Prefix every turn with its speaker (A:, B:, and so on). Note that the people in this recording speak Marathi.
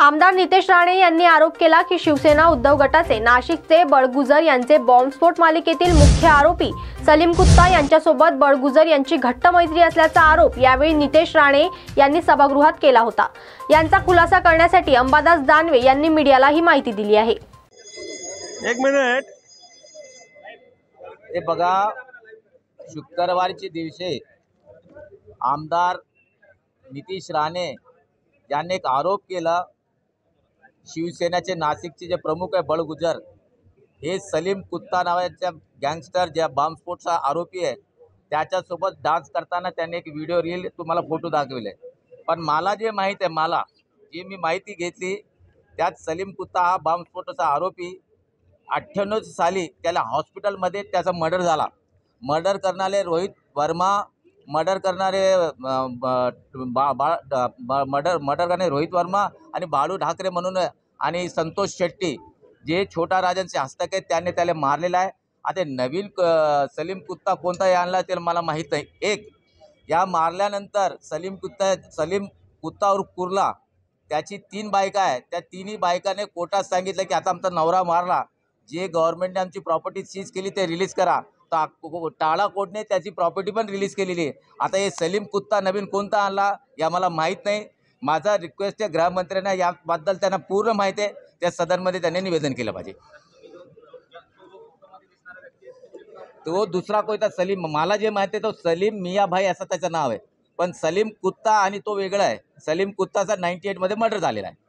A: आमदार नितेश राणे यांनी आरोप केला की शिवसेना उद्धव गटाचे नाशिकचे बळगुजर यांचे बॉम्बस्फोट मालिकेतील मुख्य आरोपी सलीम कुत्ता यांच्यासोबत बळगुजर यांची घट्ट मैत्री असल्याचा आरोप यावेळी नितेश राणे यांनी सभागृहात केला होता। यांचा खुलासा करण्यासाठी अंबादास दानवे यांनी मीडियाला ही माहिती दिली आहे।
B: एक मिनिट
C: हे बघा, शुक्रवारच्या दिवशी आमदार नितेश राणे यांनी एक आरोप केला, शिवसेनेचे नाशिकचे जे प्रमुख आहे बळगुजर हे सलीम कुत्ता नावाच्या गँगस्टर ज्या बॉम्बस्फोटचा आरोपी आहे त्याच्यासोबत डान्स करताना त्यांनी एक व्हिडिओ रील तुम्हाला फोटो दाखवले। पण मला जे माहीत आहे, मी माहिती घेतली त्यात सलीम कुत्ता हा बॉम्बस्फोटाचा आरोपी 98 साली त्याला हॉस्पिटलमध्ये त्याचा मर्डर झाला। मर्डर करणारे रोहित वर्मा, मर्डर करणारे रोहित वर्मा आणि बाळू ठाकरे म्हणून आणि संतोष शेट्टी जे छोटा राजांचे हस्तक आहेत त्यांनी त्याला मारलेला आहे। आता नवीन सलीम कुत्ता कोणता आणला ते मला माहीत नाही। एक या मारल्यानंतर सलीम कुत्ता और कुर्ला त्याची 3 बायका आहे, त्या तिन्ही बायकाने कोर्टात सांगितलं की आता आमचा नवरा मारला, जे गव्हर्नमेंटने आमची प्रॉपर्टी सीज केली ते रिलीज करा। टाळा कोर्टने त्याची प्रॉपर्टी पण रिलीज केलेली आहे। आता हे सलीम कुत्ता नवीन कोणता आणला या मला माहीत नाही। माझा रिक्वेस्ट आहे गृहमंत्र्यांना याबद्दल त्यांना पूर्ण माहिती आहे, त्या सदनमध्ये त्यांनी निवेदन केलं पाहिजे। तो दुसरा कोणता सलीम, मला जे माहिती आहे तो सलीम मियाभाई असं त्याचं नाव आहे, पण सलीम कुत्ता आणि तो वेगळा आहे। सलीम कुत्ताचा 98 मध्ये मर्डर झालेला आहे।